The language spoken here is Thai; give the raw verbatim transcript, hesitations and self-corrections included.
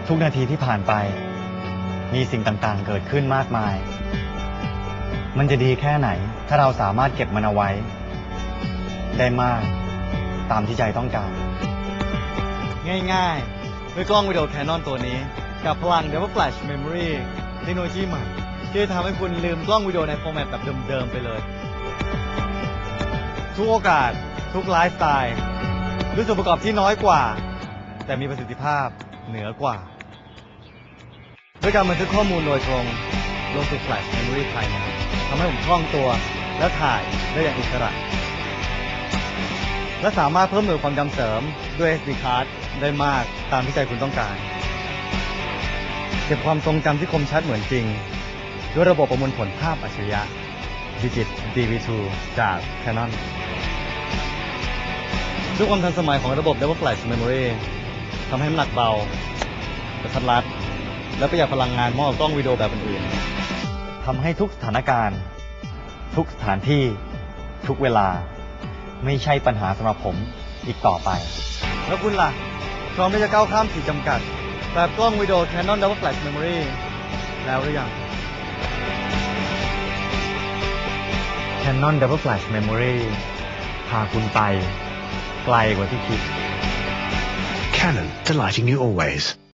ทุกนาทีที่ผ่านไปมีสิ่งต่างๆเกิดขึ้นมากมายมันจะดีแค่ไหนถ้าเราสามารถเก็บมันเอาไว้ได้มากตามที่ใจต้องการง่ายๆด้วยกล้องวิดีโอ Canon ตัวนี้กับพลัง Double Flash Memory เทคโนโลยีใหม่ที่จะทำให้คุณลืมกล้องวิดีโอในฟอร์แมตแบบเดิมๆไปเลยทุกโอกาสทุกไลฟ์สไตล์ด้วยส่วนประกอบที่น้อยกว่าแต่มีประสิทธิภาพเหนือกว่าด้วยการบันทึกข้อมูลโดยตรงลงสู่ Flash Memory ภายในทำให้ผมคล่องตัวและถ่ายได้อย่างอิสระและสามารถเพิ่มหน่วยความจำเสริมด้วย เอส ดี Card ได้มากตามที่ใจคุณต้องการเก็บความทรงจำที่คมชัดเหมือนจริงด้วยระบบประมวลผลภาพอัจฉริยะ Digit ดี วี ทู จาก Canon ด้วยความทันสมัยของระบบ Double Flash Memory ทำให้น้ำหนักเบากระทัดรัดและประหยัดพลังงานมากกว่ากล้องวิดีโอแบบอื่นๆทำให้ทุกสถานการณ์ทุกสถานที่ทุกเวลาไม่ใช่ปัญหาสำหรับผมอีกต่อไปแล้วคุณล่ะพร้อมที่จะก้าวข้ามขีดจำกัดแบบกล้องวิดีโอ Canon Double Flash Memory แล้วหรือยัง Canon Double Flash Memory พาคุณไปไกลกว่าที่คิด Canon, delighting you always.